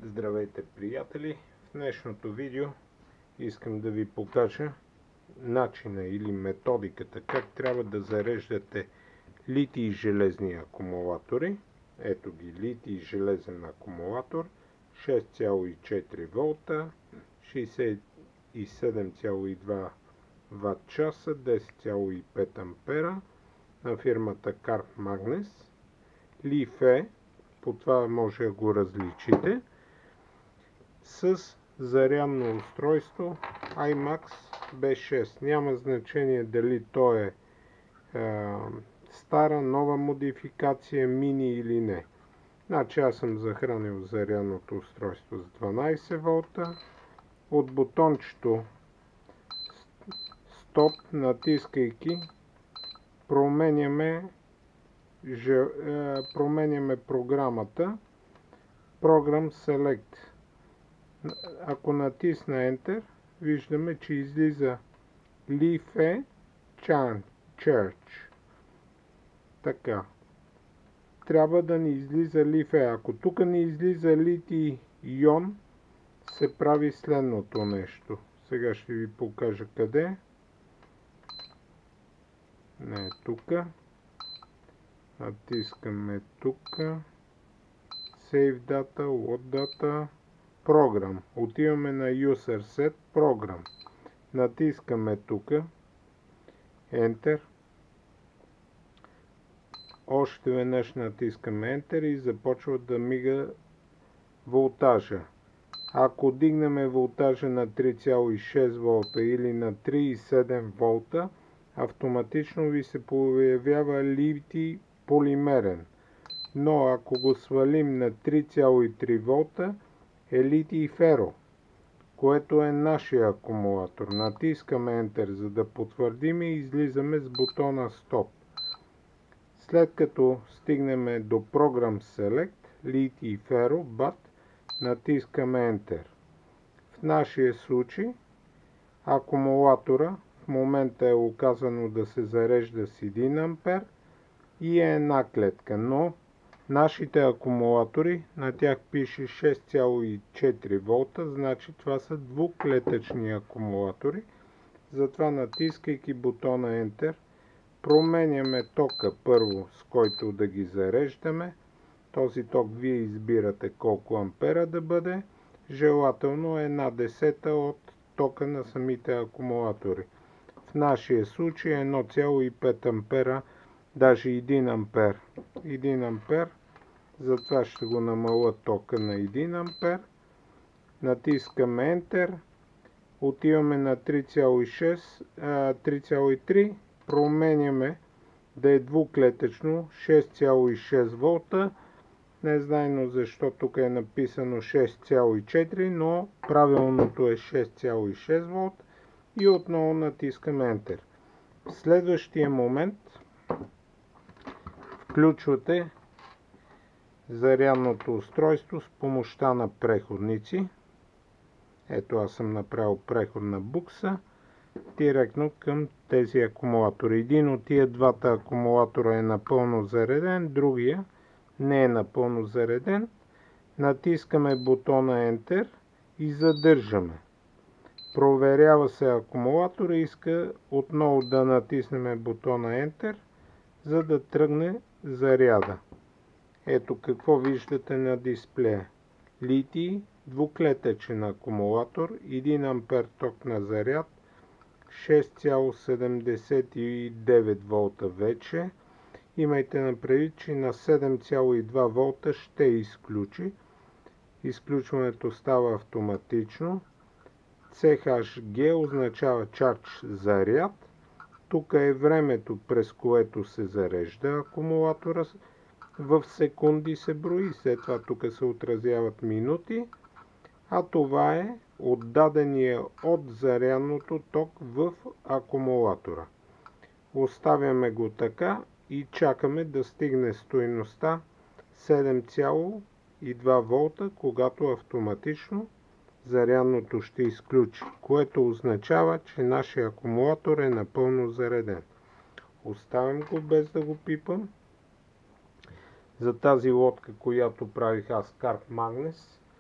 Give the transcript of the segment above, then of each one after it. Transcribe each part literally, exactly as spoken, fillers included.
Здравейте, приятели! В днешното видео искам да ви покажа начина или методиката как трябва да зареждате литий железни акумулатори. Ето ги, литий железен акумулатор, шест цяло и четири волта, шейсет и седем цяло и два ват часа, десет цяло и пет ампера на фирмата Karp Magnes. Li-Fe, по това може да го различите, с зарядно устройство ай макс би шест. Няма значение дали то е, е стара, нова модификация, мини или не. Значи аз съм захранил зарядното устройство с дванайсет волта. От бутончето стоп, натискайки, променяме, е, променяме програмата Program Select. Ако натисна Enter, виждаме, че излиза Li-Fe Charge. Така. Трябва да ни излиза Li-Fe. Ако тук ни излиза Lithium, се прави следното нещо. Сега ще ви покажа къде. Не, тук. Натискаме тук. Save Data, Load Data. Program. Отиваме на User Set Program. Натискаме тук. Enter. Още веднъж натискаме Enter и започва да мига волтажа. Ако дигнем волтажа на три цяло и шест волта или на три цяло и седем волта, автоматично ви се появява литий полимерен. Но ако го свалим на три цяло и три волта, е литий феро, което е нашия акумулатор. Натискаме Enter, за да потвърдим и излизаме с бутона Stop. След като стигнем до Program Select, литий феро, but, натискаме Enter. В нашия случай акумулатора в момента е указано да се зарежда с един ампер и е една клетка, но нашите акумулатори, на тях пише шест цяло и четири волта, значи това са двуклетъчни акумулатори. Затова, натискайки бутона Enter, променяме тока първо, с който да ги зареждаме. Този ток вие избирате колко ампера да бъде. Желателно е една десета от тока на самите акумулатори. В нашия случай едно цяло и пет ампера, даже един ампер. един ампер, затова ще го намаля тока на един ампер. Натискаме Enter, отиваме на три цяло и шест, три цяло и три, променяме да е двуклетъчно, шест цяло и шест волта. Не знайно защо тук е написано шест цяло и четири, но правилното е шест цяло и шест волт. И отново натискаме Enter. В следващия момент включвате зарядното устройство с помощта на преходници. Ето, аз съм направил преходна букса директно към тези акумулатори. Един от тия двата акумулатора е напълно зареден, другия не е напълно зареден. Натискаме бутона Enter и задържаме. Проверява се акумулатора и иска отново да натиснем бутона Enter, за да тръгне заряда. Ето какво виждате на дисплея. Литий, двуклетъчен акумулатор, един ампер ток на заряд, шест цяло седемдесет и девет волта вече. Имайте на предвид, че на седем цяло и два волта ще изключи. Изключването става автоматично. си ейч джи означава Charge заряд. Тук е времето, през което се зарежда акумулатора. В секунди се брои, след това тук се отразяват минути. А това е отдадения от зарядното ток в акумулатора. Оставяме го така и чакаме да стигне стойността седем цяло и два волта, когато автоматично зарядното ще изключи, което означава, че нашия акумулатор е напълно зареден. Оставям го без да го пипам. За тази лодка, която правих аз, Karp Magnes,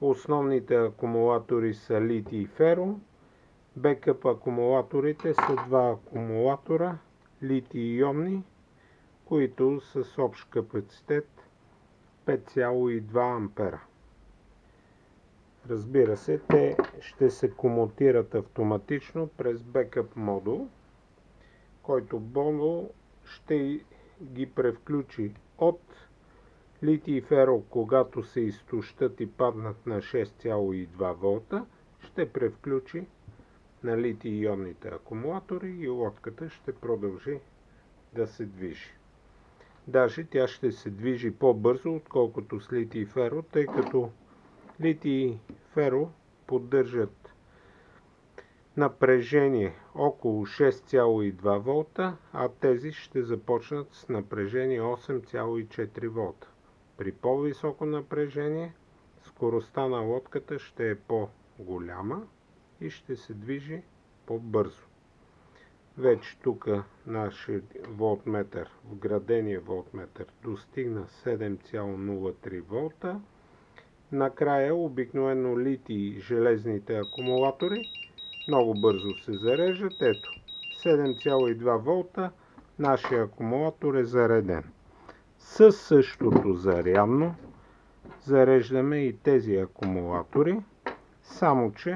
Основните акумулатори са литий и феро. Бекъп акумулаторите са два акумулатора, литий-ионни, които с общ капацитет пет цяло и две ампера. Разбира се, те ще се комутират автоматично през бекъп модул, който модул ще ги превключи от литий и феро, когато се изтощат и паднат на шест цяло и две волта, ще превключи на литий-ионните акумулатори и лодката ще продължи да се движи. Даже тя ще се движи по-бързо, отколкото с литий и феро, тъй като литий и феро поддържат напрежение около шест цяло и две волта, а тези ще започнат с напрежение осем цяло и четири волта. При по-високо напрежение скоростта на лодката ще е по-голяма и ще се движи по-бързо. Вече тук нашия волтметър, вградения волтметър, достигна седем цяло нула три волта. Накрая обикновено литий железните акумулатори много бързо се зареждат. Ето, седем цяло и две волта, нашия акумулатор е зареден. Със същото зарядно зареждаме и тези акумулатори, само че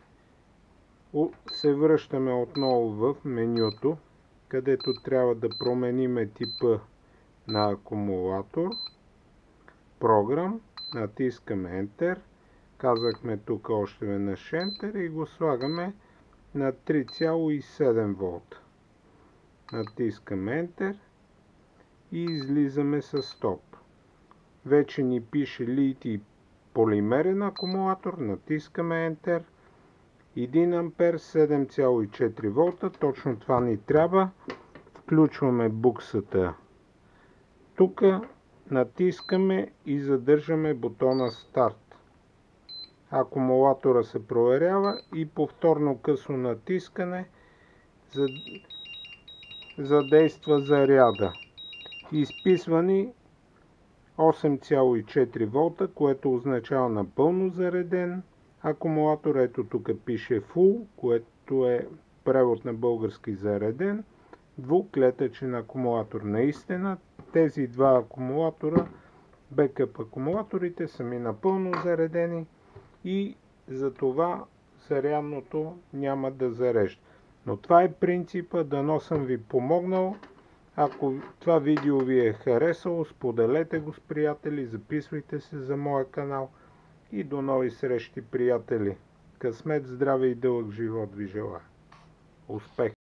се връщаме отново в менюто, където трябва да променим типа на акумулатор, програм, натискаме Enter, казахме тук още веднъж Enter и го слагаме на три цяло и седем волта. Натискаме Enter и излизаме с стоп. Вече ни пише литий полимерен акумулатор, натискаме Enter, един ампер, седем цяло и четири волта, точно това ни трябва. Включваме буксата тук, натискаме и задържаме бутона Старт. Акумулатора се проверява и повторно късно натискане задейства заряда. Изписва ни осем цяло и четири волта, което означава напълно зареден акумулатор. Ето тук пише Full, което е превод на български зареден. Двуклетъчен акумулатор. Наистина тези два акумулатора, бекъп акумулаторите, са ми напълно заредени и затова зарядното няма да зарежда. Но това е принципа, дано съм ви помогнал. Ако това видео ви е харесало, споделете го с приятели, записвайте се за моя канал и до нови срещи, приятели. Късмет, здраве и дълъг живот ви желая. Успех!